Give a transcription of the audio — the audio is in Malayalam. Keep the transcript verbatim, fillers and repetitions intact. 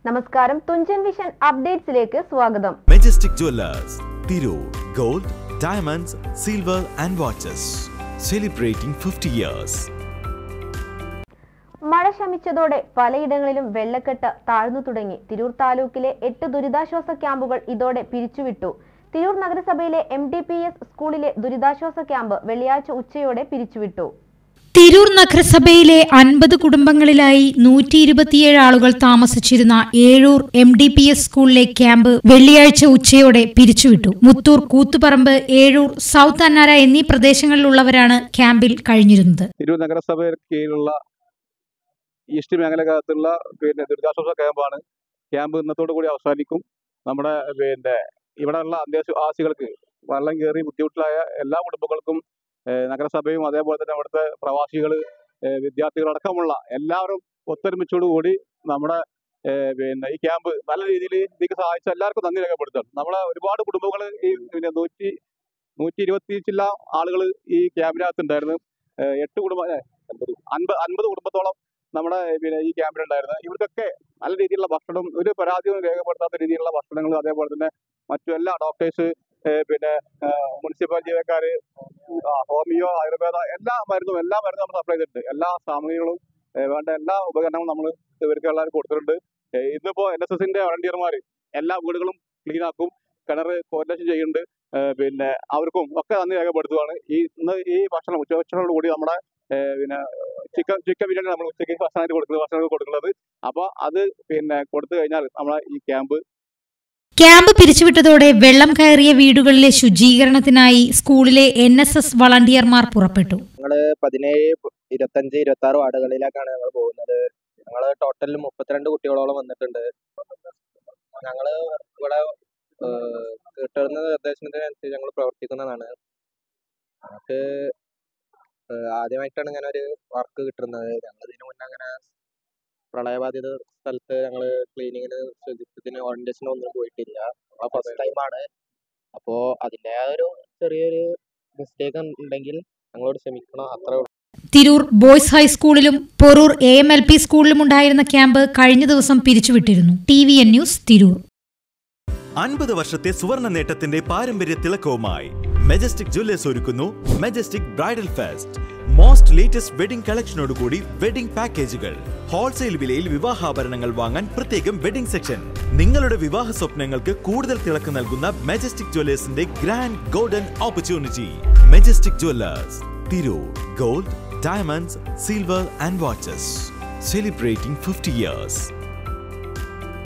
നമസ്കാരം, തുഞ്ചൻ വിഷൻ അപ്ഡേറ്റ്സിലേക്ക് സ്വാഗതം. Majestic jewellers, Tirur. Gold, diamonds, silver and watches. Celebrating fifty years. മഴ ശമിച്ചതോടെ പലയിടങ്ങളിലും വെള്ളക്കെട്ട് താഴ്ന്നു തുടങ്ങി. തിരൂർ താലൂക്കിലെ എട്ട് ദുരിതാശ്വാസ ക്യാമ്പുകൾ ഇതോടെ പിരിച്ചുവിട്ടു. തിരൂർ നഗരസഭയിലെ എം ഡി പി എസ് സ്കൂളിലെ ദുരിതാശ്വാസ ക്യാമ്പ് വെള്ളിയാഴ്ച ഉച്ചയോടെ പിരിച്ചുവിട്ടു. തിരൂർ നഗരസഭയിലെ അൻപത് കുടുംബങ്ങളിലായി നൂറ്റി ഇരുപത്തിയേഴ് ആളുകൾ താമസിച്ചിരുന്ന Ezhur M D P S സ്കൂളിലെ ക്യാമ്പ് വെള്ളിയാഴ്ച ഉച്ചയോടെ പിരിച്ചുവിട്ടു. മുത്തൂർ, കൂത്തുപറമ്പ്, ഏഴൂർ, സൗത്ത് അന്നാര എന്നീ പ്രദേശങ്ങളിലുള്ളവരാണ് ക്യാമ്പിൽ കഴിഞ്ഞിരുന്നത്. തിരൂർ നഗരസഭയിൽ കീഴിലുള്ള ഈസ്റ്റ് മേഖലകത്തുള്ള പിന്നെ ദുരിതാശ്വാസ ക്യാമ്പാണ്. ക്യാമ്പ് ഇന്നത്തോടു കൂടി അവസാനിക്കും. നമ്മുടെ പിന്നെ ഇവിടെയുള്ള അന്തേവാസികൾക്ക് വെള്ളം കയറി ബുദ്ധിമുട്ടിലായ എല്ലാ കുടുംബങ്ങൾക്കും നഗരസഭയും അതേപോലെ തന്നെ അവിടുത്തെ പ്രവാസികൾ, വിദ്യാർത്ഥികളടക്കമുള്ള എല്ലാവരും ഒത്തൊരുമിച്ചോടുകൂടി നമ്മുടെ പിന്നെ ഈ ക്യാമ്പ് നല്ല രീതിയിൽ ഇതിലേക്ക് സഹായിച്ച എല്ലാവർക്കും നന്ദി രേഖപ്പെടുത്തുകയാണ്. നമ്മളെ ഒരുപാട് കുടുംബങ്ങൾ ഈ പിന്നെ നൂറ്റി നൂറ്റി ഇരുപത്തി ചില്ല ആളുകൾ ഈ ക്യാമ്പിനകത്തുണ്ടായിരുന്നു. എട്ട് കുടുംബ അൻപത് അൻപത് കുടുംബത്തോളം നമ്മുടെ പിന്നെ ഈ ക്യാമ്പിലുണ്ടായിരുന്നു. ഇവർക്കൊക്കെ നല്ല രീതിയിലുള്ള ഭക്ഷണം, ഒരു പരാതിയും രേഖപ്പെടുത്താത്ത രീതിയിലുള്ള ഭക്ഷണങ്ങൾ, അതേപോലെ തന്നെ മറ്റു എല്ലാ ഡോക്ടേഴ്സ്, പിന്നെ മുനിസിപ്പൽ ജീവനക്കാർ, ഹോമിയോ, ആയുർവേദ എല്ലാ മരുന്നും എല്ലാ മരുന്നും നമ്മൾ സപ്ലൈ ചെയ്തിട്ടുണ്ട്. എല്ലാ സാമഗ്രികളും വേണ്ട എല്ലാ ഉപകരണങ്ങളും നമ്മൾ ഇവർക്ക് എല്ലാവരും കൊടുത്തിട്ടുണ്ട്. ഇന്നിപ്പോൾ എൻ എസ് എസിന്റെ വളണ്ടിയർമാർ എല്ലാ വീടുകളും ക്ലീൻ ആക്കും, കിണർ കോർഡിനേഷൻ ചെയ്യുന്നുണ്ട്. പിന്നെ അവർക്കും ഒക്കെ നന്ദി രേഖപ്പെടുത്തുകയാണ്. ഈ ഇന്ന് ഈ ഭക്ഷണം ഉച്ചഭക്ഷണത്തോടു കൂടി നമ്മുടെ പിന്നെ ചിക്കൻ ചിക്കൻ ബിരിയാണി നമ്മൾ ഉച്ചയ്ക്ക് ഭക്ഷണമായിട്ട് കൊടുക്കുന്നത് ഭക്ഷണം കൊടുക്കുന്നത്. അപ്പോൾ അത് പിന്നെ കൊടുത്തു കഴിഞ്ഞാൽ നമ്മളെ ഈ ക്യാമ്പ് ക്യാമ്പ് പിരിച്ചുവിട്ടതോടെ വെള്ളം കയറിയ വീടുകളിലെ ശുചീകരണത്തിനായി സ്കൂളിലെ എൻ എസ് എസ് വളണ്ടിയർമാർ പുറപ്പെട്ടു. ഞങ്ങള് പതിനേഴ്, ഇരുപത്തഞ്ച്, ഇരുപത്തി ആറ് വാർഡുകളിലേക്കാണ് ഞങ്ങൾ പോകുന്നത്. ഞങ്ങള് ടോട്ടലിൽ മുപ്പത്തിരണ്ട് കുട്ടികളോളം വന്നിട്ടുണ്ട്. ഞങ്ങള് ഇവിടെ കിട്ടുന്ന നിർദ്ദേശത്തിനനുസരിച്ച് ഞങ്ങൾ പ്രവർത്തിക്കുന്നതാണ്. നമുക്ക് ആദ്യമായിട്ടാണ് ഇങ്ങനെ ഒരു വർക്ക് കിട്ടുന്നത്. ഞങ്ങൾ ഇതിനു മുന്നേ അങ്ങനെ പ്രളയബാധിത സ്ഥലത്ത് ഞങ്ങൾ ക്ലീനിങ്ങിന്, ശുചിത്വത്തിന്, ഓറിയന്റേഷനും ഒന്നും പോയിട്ടില്ല. ഫസ്റ്റ് ടൈമാണ്. അപ്പോൾ അതിൻ്റെ ഒരു ചെറിയൊരു മിസ്റ്റേക്ക് ഉണ്ടെങ്കിൽ ഞങ്ങളോട് ക്ഷമിക്കണം, അത്രേ ഉള്ളൂ. തിരൂർ ബോയ്സ് ഹൈസ്കൂളിലും Porur A M L P സ്കൂളിലും ഉണ്ടായിരുന്ന ക്യാമ്പ് കഴിഞ്ഞ ദിവസം പിരിച്ചുവിട്ടിരുന്നു. T V N news, Tirur. അൻപത് വർഷത്തെ സുവർണ നേട്ടത്തിന്റെ പാരമ്പര്യ തിളക്കവുമായി മെജസ്റ്റിക് ജുവല്ലേഴ്സ് ഒരുക്കുന്നു majestic bridal fest. Most latest wedding കളക്ഷനോടുകൂടി വെഡിംഗ് പാക്കേജുകൾ. ഹോൾസെയിൽ വിലയിൽ വിവാഹാഭരണങ്ങൾ വാങ്ങാൻ പ്രത്യേകം വെഡിംഗ് സെക്ഷൻ. നിങ്ങളുടെ വിവാഹ സ്വപ്നങ്ങൾക്ക് കൂടുതൽ തിളക്കം നൽകുന്ന മെജസ്റ്റിക് ജുവല്ലേഴ്സിന്റെ grand golden opportunity. Majestic jewellers, Tirur. Gold, diamonds, silver and watches. Celebrating fifty years.